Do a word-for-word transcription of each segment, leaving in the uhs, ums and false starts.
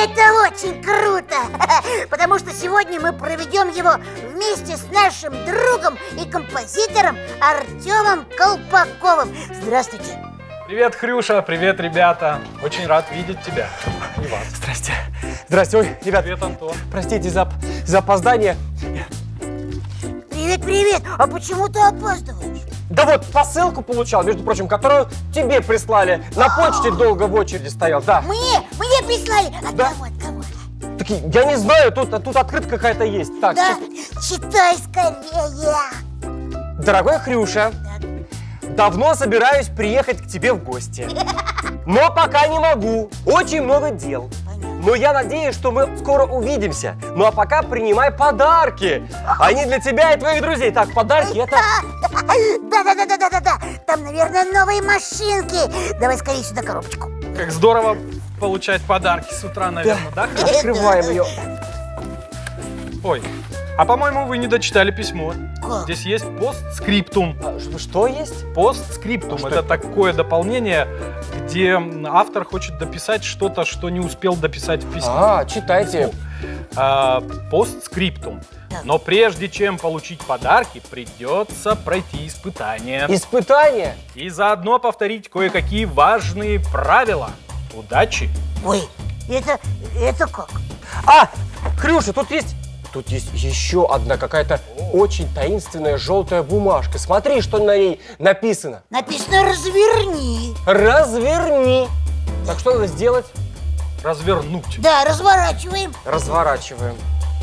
это очень круто, потому что сегодня мы проведем его вместе с нашим другом и композитором Артемом Колпаковым. Здравствуйте. Привет, Хрюша, привет, ребята. Очень рад видеть тебя и вас. Здрасте. Здрасте. Ой, ребят. Привет, Антон. Простите за, за опоздание. Привет, привет. А почему ты опаздываешь? Да вот, посылку получал, между прочим, которую тебе прислали. На почте долго в очереди стоял, да. Мне? Мне прислали? От Да. кого? От кого? Так я не знаю, тут, тут открытка какая-то есть. Так, Да, сейчас. читай скорее. Дорогой Хрюша, давно собираюсь приехать к тебе в гости. Но пока не могу. Очень много дел. Но я надеюсь, что мы скоро увидимся. Ну а пока принимай подарки. Они для тебя и твоих друзей. Так, подарки это... Да-да-да-да-да-да. Там, наверное, новые машинки. Давай скорее сюда коробочку. Как здорово получать подарки с утра, наверное, да? Да. Открываем ее. Ой, а по-моему, вы не дочитали письмо. Как? Здесь есть постскриптум. А, что есть? Постскриптум. А что это это? такое дополнение, где автор хочет дописать что-то, что не успел дописать в письме. А, читайте. А, постскриптум. Но прежде чем получить подарки, придется пройти испытание. Испытание? И заодно повторить кое-какие важные правила. Удачи! Ой, это, это как? А, Хрюша, тут есть... Тут есть еще одна какая-то очень таинственная желтая бумажка. Смотри, что на ней написано. Написано «разверни». Разверни. Так что надо сделать? Развернуть. Да, разворачиваем. Разворачиваем.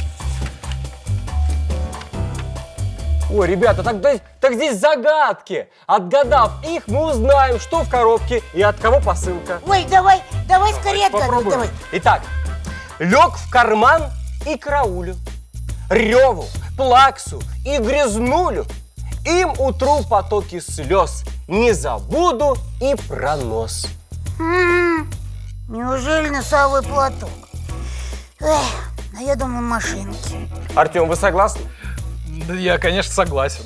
Ой, ребята, так, так здесь загадки. Отгадав их, мы узнаем, что в коробке и от кого посылка. Ой, давай, давай скорее отгадывай, попробуем. давай. Итак, лег в карман и караулю, реву, плаксу и грязнулю. Им утру потоки слез, не забуду и про нос. М-м, неужели носовой платок? Эх, а я думал, машинки. Артем, вы согласны? Да, я, конечно, согласен.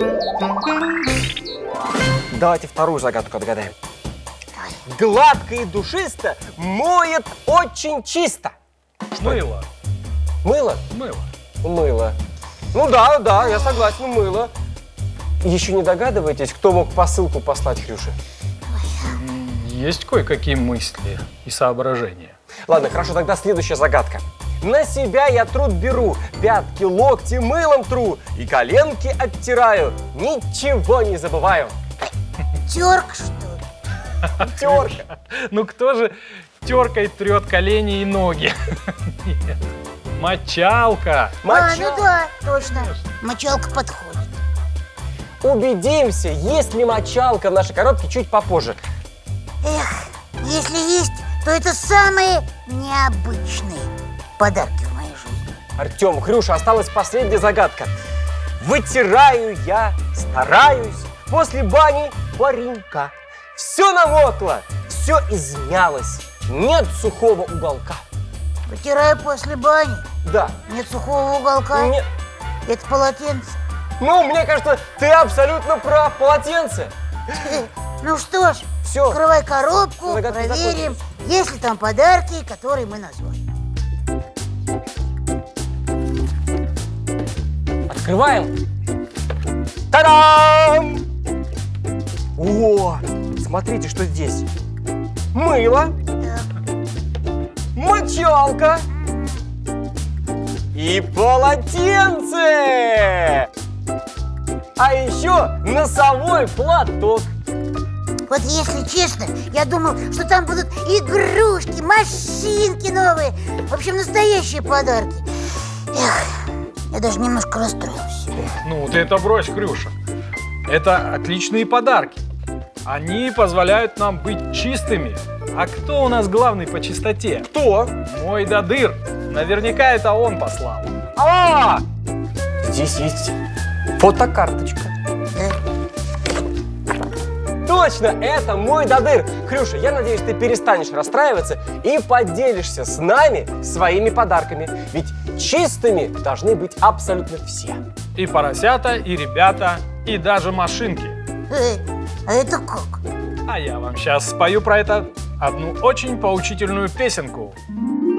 Давайте вторую загадку отгадаем. Гладко и душисто моет очень чисто. Мыло. Мыло? Мыло. Мыло. Ну да, да, я согласен, мыло. Еще не догадываетесь, кто мог посылку послать Хрюше? Есть кое-какие мысли и соображения. Ладно, хорошо, тогда следующая загадка. На себя я труд беру, пятки, локти мылом тру и коленки оттираю, ничего не забываю. Терка, что ли? Терка. Ну кто же теркой трет колени и ноги? Нет. Мочалка. А, Моча- ну да, точно. Мочалка подходит. Убедимся, есть ли мочалка в нашей коробке чуть попозже. Эх, если есть, то это самые необычные подарки в моей жизни. Артем, Хрюша, осталась последняя загадка. Вытираю я, стараюсь, после бани паренька. Все намокло, все измялось, нет сухого уголка. Вытираю после бани. Да. Нет сухого уголка. Нет. Это полотенце. Ну, мне кажется, ты абсолютно прав. Полотенце. Ну что ж, Все. открывай коробку, Загадки проверим, есть ли там подарки, которые мы назвали. Открываем. Та-дам! О, смотрите, что здесь. Мыло, Так, мочалка и полотенце. А еще носовой платок. вот если честно, я думал, что там будут игрушки, машинки новые. В общем, настоящие подарки. Эх, я даже немножко расстроился. Ну, ты это брось, Хрюша. Это отличные подарки. Они позволяют нам быть чистыми. А кто у нас главный по чистоте? Кто? Мой Дадыр. Наверняка это он послал. А! Здесь есть фотокарточка. Да? Точно, это мой Дадыр. Хрюша, я надеюсь, ты перестанешь расстраиваться и поделишься с нами своими подарками. Ведь чистыми должны быть абсолютно все. И поросята, и ребята, и даже машинки. Эй, а это как? А я вам сейчас спою про это одну очень поучительную песенку.